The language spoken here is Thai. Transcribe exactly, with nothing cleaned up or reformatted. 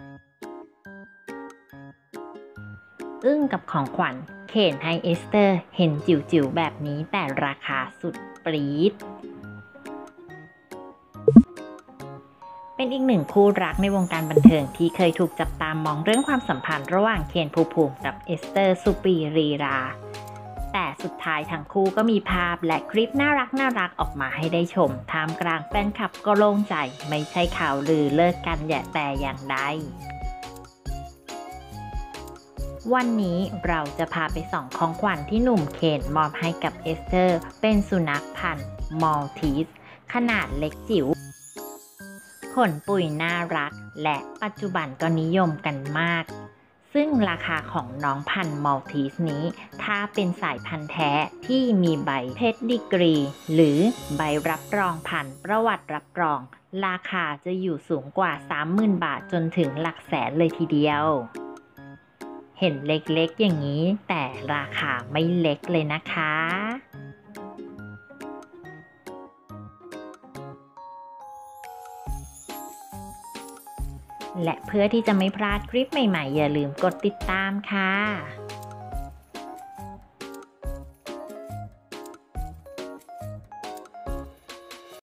อึ้งกับของขวัญเคนให้เอสเตอร์เห็นจิ๋วๆแบบนี้แต่ราคาสุดปรี๊ดเป็นอีกหนึ่งคู่รักในวงการบันเทิงที่เคยถูกจับตามองเรื่องความสัมพันธ์ระหว่างเคนภูมิภูมิกับเอสเตอร์สุปรีรีราแต่สุดท้ายทั้งคู่ก็มีภาพและคลิปน่ารักน่ารักออกมาให้ได้ชมท่ามกลางแฟนคลับก็โล่งใจไม่ใช่ข่าวลือเลิกกันอย่าแต่อย่างใดวันนี้เราจะพาไปส่องของขวัญที่หนุ่มเคนมอบให้กับเอสเตอร์เป็นสุนัขพันธุ์มัลทีสขนาดเล็กจิ๋วขนปุยน่ารักและปัจจุบันก็นิยมกันมากซึ่งราคาของน้องพันธุ์มัลทีสนี้ถ้าเป็นสายพันธุ์แท้ที่มีใบเพชรดีกรีหรือใบรับรองพันธุ์ประวัติรับรองราคาจะอยู่สูงกว่า สามหมื่น บาทจนถึงหลักแสนเลยทีเดียวเห็นเล็กๆอย่างนี้แต่ราคาไม่เล็กเลยนะคะและเพื่อที่จะไม่พลาดคลิปใหม่ๆอย่าลืมกดติดตามค่ะ